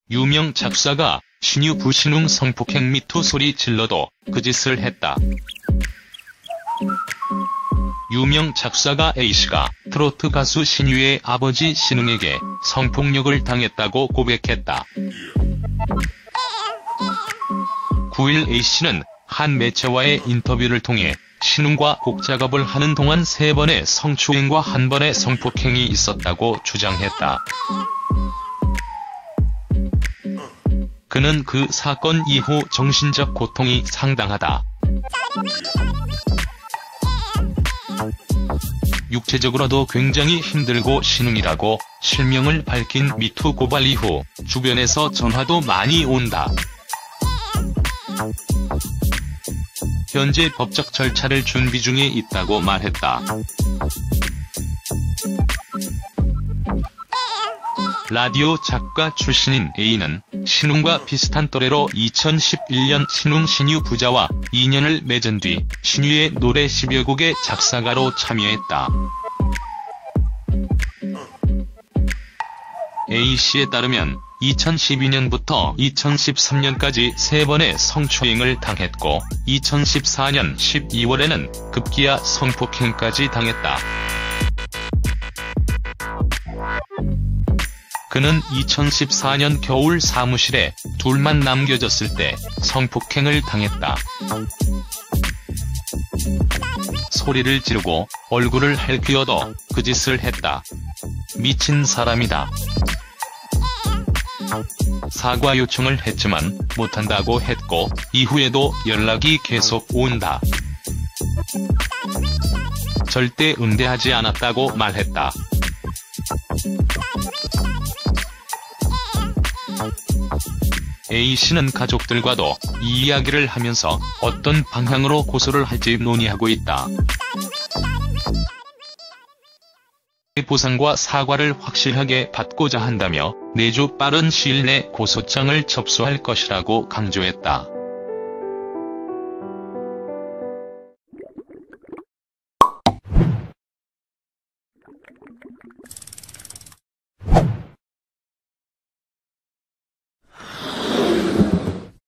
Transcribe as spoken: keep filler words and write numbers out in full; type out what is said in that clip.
유명 작사가 신유 부신웅 성폭행 미투 소리 질러도 그 짓을 했다. 유명 작사가 A씨가 트로트 가수 신유의 아버지 신웅에게 성폭력을 당했다고 고백했다. 구일 A씨는 한 매체와의 인터뷰를 통해 신웅과 곡 작업을 하는 동안 세 번의 성추행과 한 번의 성폭행이 있었다고 주장했다. 그는 그 사건 이후 정신적 고통이 상당하다. 육체적으로도 굉장히 힘들고 신웅이라고 실명을 밝힌 미투 고발 이후 주변에서 전화도 많이 온다. 현재 법적 절차를 준비 중에 있다고 말했다. 라디오 작가 출신인 A는 신웅과 비슷한 또래로 이천십일 년 신웅 신유 부자와 인연을 맺은 뒤 신유의 노래 십여 곡의 작사가로 참여했다. A씨에 따르면 이천십이 년부터 이천십삼 년까지 세 번의 성추행을 당했고 이천십사 년 십이 월에는 급기야 성폭행까지 당했다. 그는 이천십사 년 겨울 사무실에 둘만 남겨졌을 때 성폭행을 당했다. 소리를 지르고 얼굴을 핥기어도 그 짓을 했다. 미친 사람이다. 사과 요청을 했지만 못한다고 했고 이후에도 연락이 계속 온다. 절대 응대하지 않았다고 말했다. A씨는 가족들과도 이 이야기를 하면서 어떤 방향으로 고소를 할지 논의하고 있다. 보상과 사과를 확실하게 받고자 한다며 내주 빠른 시일 내 고소장을 접수할 것이라고 강조했다.